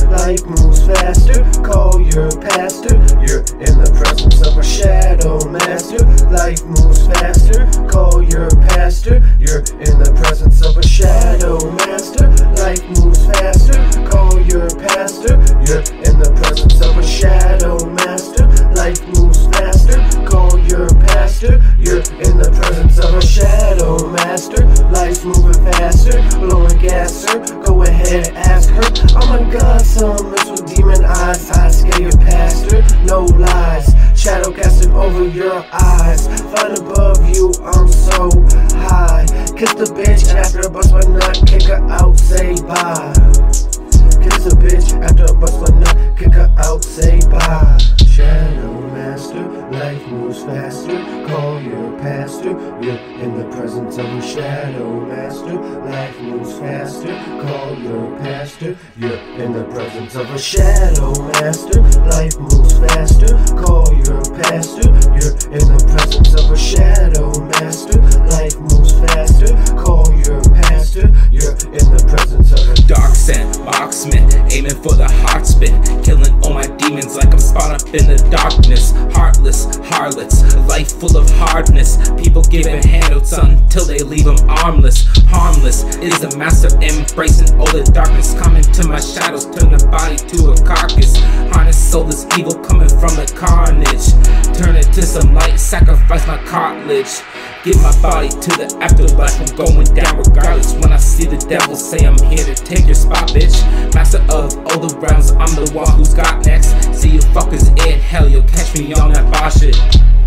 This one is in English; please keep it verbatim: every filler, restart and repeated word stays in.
life moves faster. Call your pastor, you're in the presence of a shadow master. Life moves faster, call your pastor, you're in the presence of a shadow master. Life moves faster, call your pastor, you're in the presence of a shadow master. Life moves faster, call your pastor, you're in the presence of a shadow master. Life's moving faster, blowing gas, sir. Go ahead and ask her. Oh my God, some lips with demon eyes. I scare your pastor, no lies. Shadow casting over your eyes. Flying above you, I'm so high. Kiss the bitch after I bust my nut, kick her out, say bye. Kiss a bitch after I bust my nut, kick her out, say bye. Shadow master, life moves faster. Call your pastor, you're in the presence of a shadow master. Life moves faster. Call your pastor, you're in the presence of a shadow master. Life moves faster. Call your pastor, you're in the presence of a shadow master. Life moves faster. Call your pastor, you're in the presence of a dark scent, marksman, aiming for the heart spin, killing all my demons like I'm spot up in the darkness. Heartless harlots, a life full of hardness. People giving handouts until they leave them armless. Harmless is the master embracing all the darkness. Coming to my shadows, turn the body to a carcass. Harness soulless evil coming from the carnage. Turn it to some light, sacrifice my cartilage. Give my body to the afterlife, I'm going down regardless. When I see the devil, say I'm here to take your spot, bitch. Master of all the realms, I'm the one who's got next. See you fuckers in hell, you'll catch me on that bar shit.